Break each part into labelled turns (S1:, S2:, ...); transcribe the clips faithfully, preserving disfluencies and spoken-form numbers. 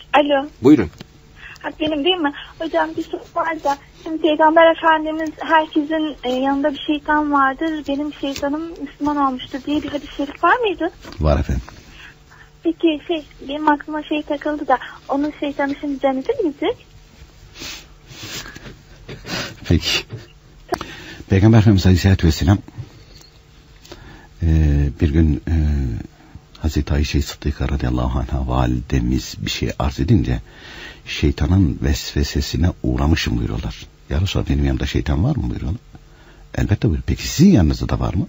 S1: Alo.
S2: Buyurun.
S1: Ha, benim değil mi? Hocam bir soru var da. Şimdi Peygamber Efendimiz herkesin e, yanında bir şeytan vardır. Benim şeytanım Müslüman olmuştur diye bir hadis-i şerif var mıydı?
S3: Var efendim.
S1: Peki şey benim aklıma şey takıldı da onun şeytanı şimdi cennete mi gidecek?
S3: Peki. Peygamber Efendimiz Aleyhisselatü Vesselam e, bir gün e, Hazreti Ayşe Sıddıka radıyallahu anh'a validemiz bir şey arz edince şeytanın vesvesesine uğramışım buyuruyorlar. Ya Resulallah benim yanımda şeytan var mı buyuruyorlar. Elbette buyuruyor. Peki sizin yanınızda da var mı?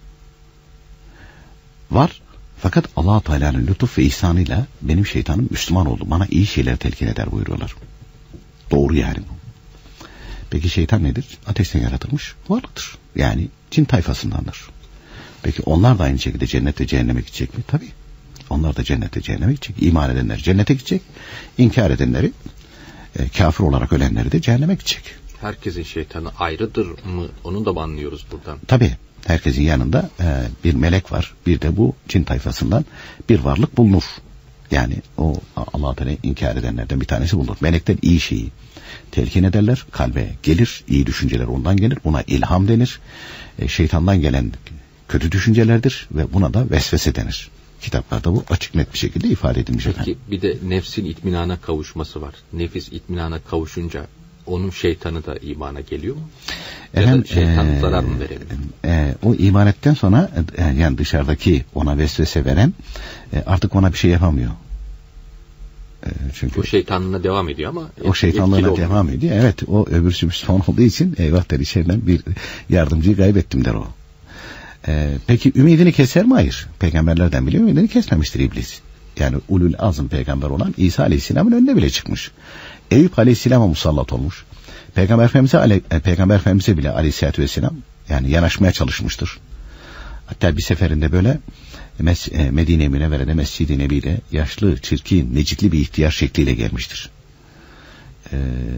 S3: Var. Fakat Allah-u Teala'nın lütuf ve ihsanıyla benim şeytanım Müslüman oldu. Bana iyi şeyler telkin eder buyuruyorlar. Doğru yani bu. Peki şeytan nedir? Ateşten yaratılmış varlıktır. Yani cin tayfasındandır. Peki onlar da aynı şekilde cennet ve cehenneme gidecek mi? Tabii. Onlar da cennete cehenneme gidecek. İman edenler cennete gidecek. İnkar edenleri, e, kafir olarak ölenleri de cehenneme gidecek.
S2: Herkesin şeytanı ayrıdır mı? Onu da mı anlıyoruz buradan?
S3: Tabii. Herkesin yanında e, bir melek var. Bir de bu cin tayfasından bir varlık bulunur. Yani o Allah-u Teala inkar edenlerden bir tanesi bulunur. Melekler iyi şeyi telkin ederler. Kalbe gelir. İyi düşünceler ondan gelir. Buna ilham denir. E, şeytandan gelen kötü düşüncelerdir ve buna da vesvese denir. Kitaplarda bu açık net bir şekilde ifade edilmiş.
S2: Peki
S3: efendim.
S2: bir de nefsin itminana kavuşması var. Nefis itminana kavuşunca onun şeytanı da imana geliyor mu?
S3: Efendim,
S2: ya da şeytan
S3: e,
S2: zarar mı verebilir?
S3: E, o iman ettikten sonra e, yani dışarıdaki ona vesvese veren e, artık ona bir şey yapamıyor. E, çünkü
S2: o şeytanlığına devam ediyor ama
S3: o şeytanlığına devam ediyor. Evet, o öbürsü Müslüman olduğu için eyvah der içeriden bir yardımcıyı kaybettim der o. E, peki ümidini keser mi? Hayır. Peygamberlerden bile ümidini kesmemiştir iblis. Yani ulul azm peygamber olan İsa Aleyhisselam'ın önüne bile çıkmış. Eyüp Aleyhisselam'a musallat olmuş. Peygamber Efendimiz'e, Peygamber Efendimiz'e bile Aleyhisselatü Vesselam yani yanaşmaya çalışmıştır. Hatta bir seferinde böyle Medine-i Münevvere'de Mescid-i Nebi'de yaşlı, çirkin, necitli bir ihtiyar şekliyle gelmiştir. Ee,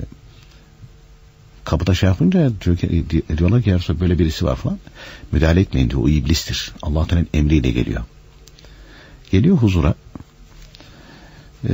S3: kapıda şey yapınca diyorlar ki yarısı böyle birisi var falan. Müdahale etmeyin diyor, o iblistir. Allah Teala'nın emriyle geliyor. Geliyor huzura. Ee,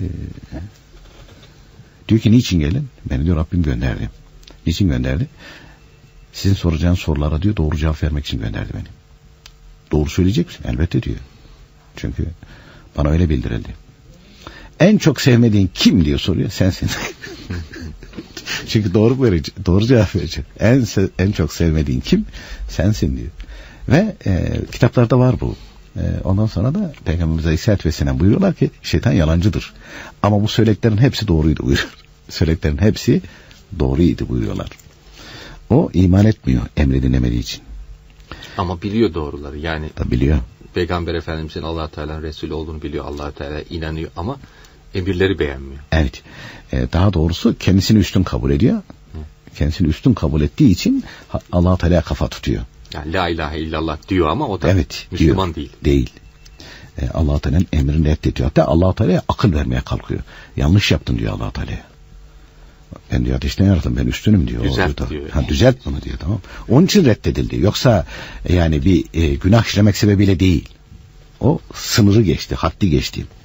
S3: diyor ki niçin gelin? Beni diyor Rabbim gönderdi. Niçin gönderdi? Sizin soracağınız sorulara diyor doğru cevap vermek için gönderdi beni. Doğru söyleyecek misin? Elbette diyor. Çünkü bana öyle bildirildi. En çok sevmediğin kim diyor soruyor. Sensin. Çünkü doğru verecek, doğru cevap verecek. En en çok sevmediğin kim? Sensin diyor. Ve e, kitaplarda var bu. E, ondan sonra da Peygamberimiz Aleyhisselatü Vesselam buyuruyorlar ki şeytan yalancıdır. Ama bu söylediklerin hepsi doğruydu buyuruyor. Söylediklerin hepsi doğruydu buyuruyorlar. O iman etmiyor emredilemediği için.
S2: Ama biliyor doğruları yani.
S3: Da biliyor.
S2: Peygamber Efendimizin Allah Teala'nın Resulü olduğunu biliyor. Allah Teala inanıyor ama emirleri beğenmiyor.
S3: Evet. Ee, daha doğrusu kendisini üstün kabul ediyor. Hı. Kendisini üstün kabul ettiği için Allah Teala'ya kafa tutuyor.
S2: Yani la ilahe illallah diyor ama o da
S3: evet,
S2: Müslüman
S3: diyor.
S2: değil.
S3: Değil. Ee, Allah Teala'nın emrini reddediyor. Hatta Allah Teala'ya akıl vermeye kalkıyor. Yanlış yaptın diyor Allah Teala'ya. Ben diyor ateşten yarattım, ben üstünüm diyor.
S2: Düzelt
S3: diyor.
S2: diyor.
S3: Ha, düzelt bunu diyor, tamam. Onun için reddedildi. Yoksa yani bir e, günah işlemek sebebiyle değil. O sınırı geçti, haddi geçti.